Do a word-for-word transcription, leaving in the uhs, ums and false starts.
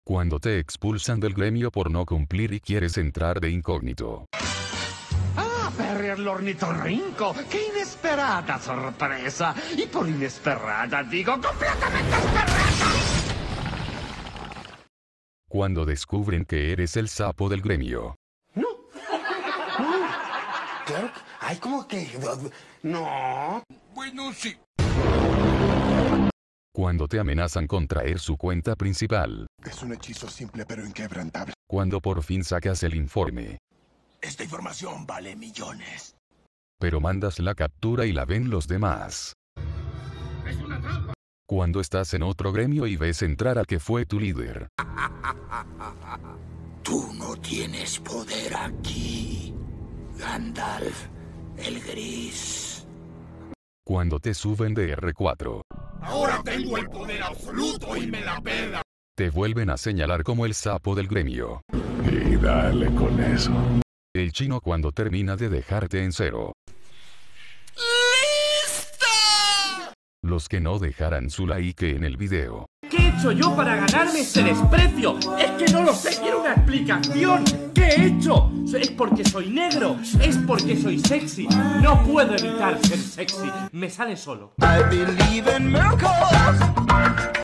Cuando te expulsan del gremio por no cumplir y quieres entrar de incógnito. Ah, Perry el ornitorrinco. ¡Qué inesperada sorpresa! Y por inesperada digo completamente esperada. Cuando descubren que eres el sapo del gremio. No. No. Claro. Ay, como que... No. Bueno, sí. Cuando te amenazan con traer su cuenta principal. Es un hechizo simple pero inquebrantable. Cuando por fin sacas el informe. Esta información vale millones. Pero mandas la captura y la ven los demás. ¡Es una trampa! Cuando estás en otro gremio y ves entrar al que fue tu líder. Tú no tienes poder aquí, Gandalf el Gris. Cuando te suben de erre cuatro. Ahora tengo el poder absoluto y me la pela. Te vuelven a señalar como el sapo del gremio. Y dale con eso. El chino cuando termina de dejarte en cero. ¡Listo! Los que no dejarán su like en el video. ¿Qué he hecho yo para ganarme ese desprecio? Es que no lo sé, quiero una explicación. ¿Qué he hecho? ¿Es porque soy negro? ¿Es porque soy sexy? No puedo evitar ser sexy, me sale solo. I believe in miracles.